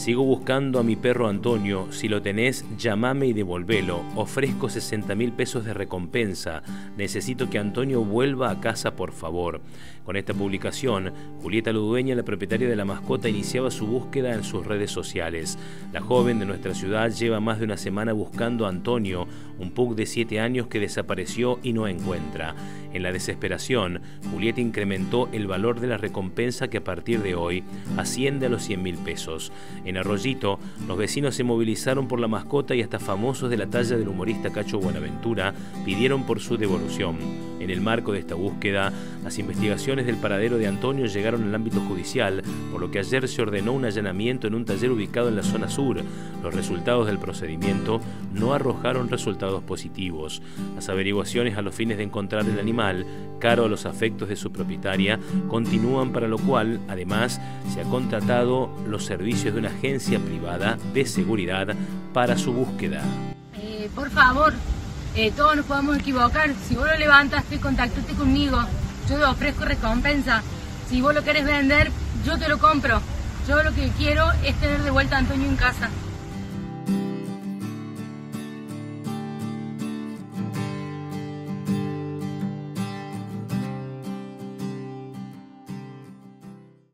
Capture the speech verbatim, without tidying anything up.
Sigo buscando a mi perro Antonio. Si lo tenés, llamame y devolvelo. Ofrezco sesenta mil pesos de recompensa. Necesito que Antonio vuelva a casa, por favor. Con esta publicación, Julieta Ludueña, la propietaria de la mascota, iniciaba su búsqueda en sus redes sociales. La joven de nuestra ciudad lleva más de una semana buscando a Antonio, un pug de siete años que desapareció y no encuentra. En la desesperación, Julieta incrementó el valor de la recompensa, que a partir de hoy asciende a los cien mil pesos. En Arroyito, los vecinos se movilizaron por la mascota y hasta famosos de la talla del humorista Cacho Buenaventura pidieron por su devolución. En el marco de esta búsqueda, las investigaciones del paradero de Antonio llegaron al ámbito judicial, por lo que ayer se ordenó un allanamiento en un taller ubicado en la zona sur. Los resultados del procedimiento no arrojaron resultados positivos. Las averiguaciones a los fines de encontrar el animal, caro a los afectos de su propietaria, continúan, para lo cual, además, se ha contratado los servicios de una agencia privada de seguridad para su búsqueda. Eh, por favor, eh, todos nos podemos equivocar. Si vos lo levantaste, contactate conmigo. Yo te ofrezco recompensa. Si vos lo querés vender, yo te lo compro. Yo lo que quiero es tener de vuelta a Antonio en casa.